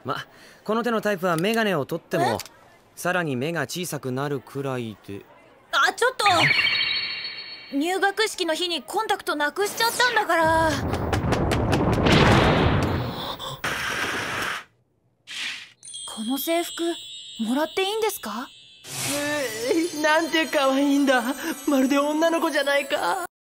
ま、この手のタイプはメガネを取ってもさらに目が小さくなるくらいで。 あ、ちょっと入学式の日にコンタクトなくしちゃったんだから。この制服もらっていいんですか？ なんて可愛いんだ。まるで女の子じゃないか。